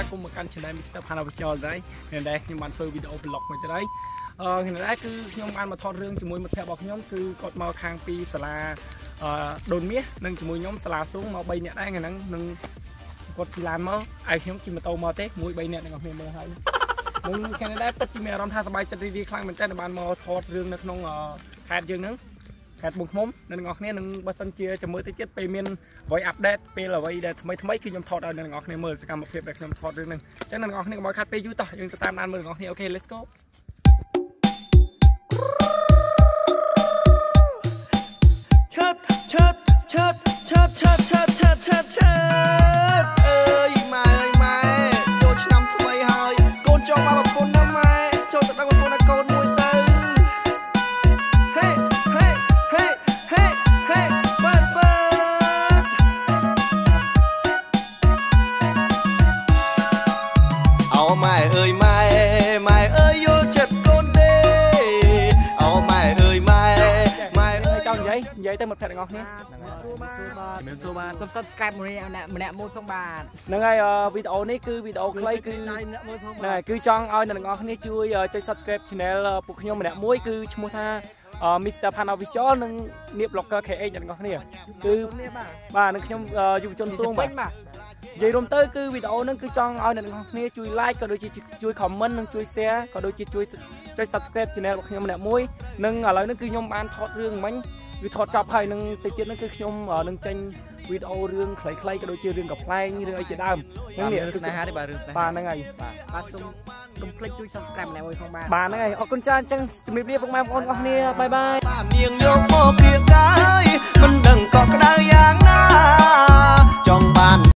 គុំមកកាន់ channel Mr. Pan Official ដែរដែលខ្ញុំបានធ្វើវីដេអូ vlog មួយទៅហើយថ្ងៃនេះគឺខ្ញុំបានមកថតរឿងជាមួយមិត្តភក្តិរបស់ខ្ញុំគឺគាត់មកខាងពីសាលាដូនមាសនិងជាមួយខ្ញុំសាលាស៊ុងមក3នាក់ដែរថ្ងៃហ្នឹងនឹងគាត់ជិះឡានមកហើយខ្ញុំជិះម៉ូតូមកទេមួយ3នាក់ទាំងអស់គ្នាមើលហើយនឹងថ្ងៃនេះដែរពិតជាមានអារម្មណ៍ថាសប្បាយចិត្តរីករាយខ្លាំងមែនតើបានមកថតរឿងនៅក្នុងខេត្តយើងហ្នឹងខេត្តប៊ុងឃ្មុំនៅទាំងអស់គ្នានឹងបើសិនជាចាំមើលទៅទៀតពេលមានអ្វីអាប់ដេតពេលអ្វីដែលថ្មីគឺខ្ញុំថតឲ្យអ្នកទាំងអស់គ្នាមើលសកម្មភាពដែលខ្ញុំថតរឿងហ្នឹងអញ្ចឹងអ្នកទាំងអស់គ្នាកុំឲ្យខាត់ពេលយូរតោះយើងទៅតាមដានមើលទាំងអស់គ្នាអូខេ let's go ឆើតឆើតឆើតឆើតឆើតឆើតឆើតឆើតឆើតអើយម៉ែអើយម៉ែចូលឆ្នាំថ្មីហើយកូនចង់មកប្រពន្ធណាម៉ែចូលទៅដឹងប្រពន្ធឲ្យកូនមួយទៅហេហេហេហេហេបើអូម៉ែអើយម៉ែម៉ែអើយយល់ចិត្តកូនទេអូម៉ែអើយម៉ែម៉ែអើយចង់និយាយទៅមិត្តភក្តិទាំងអស់គ្នាមានសួរបានសុំ subscribe ម្នាក់មួយផងបាទហ្នឹងហើយវីដេអូនេះគឺវីដេអូខ្លីគឺហ្នឹងហើយគឺចង់ឲ្យអ្នកទាំងអស់គ្នាជួយចុច subscribe channel ពួកខ្ញុំម្នាក់មួយគឺឈ្មោះថា Mr. Pan Official និងនាប blogger KH អ្នកទាំងអស់គ្នាគឺបាទនឹងខ្ញុំយុវជនសួងបាទនិយាយរួមទៅគឺវីដេអូហ្នឹងគឺចង់ឲ្យអ្នកទាំងអស់គ្នាជួយ like ក៏ដូចជាជួយ comment និងជួយ share ក៏ដូចជាជួយចុច subscribe channel របស់ខ្ញុំម្នាក់មួយនិងឥឡូវនេះគឺខ្ញុំបានថតរឿងមិញវាថតចប់ហើយនឹងតិចទៀតហ្នឹងគឺខ្ញុំនឹងចេញវីដេអូរឿងខ្លីៗក៏ដូចជារឿងកំប្លែងរឿងអីជាដើមហ្នឹងនេះរឿងស្នេហាទេបាទរឿងស្នេហាបាទហ្នឹងហើយបាទសូមកុំភ្លេចជួយ subscribe ម្នាក់មួយផងបាទបាទហ្នឹងហើយអរគុណច្រើនអញ្ចឹងជំរាបលាពុកម៉ែបងប្អូនអរគ្នាបាយបាយនាងយកមកគៀកកាយមិនដឹងកក់ក្ដៅយ៉ាងណា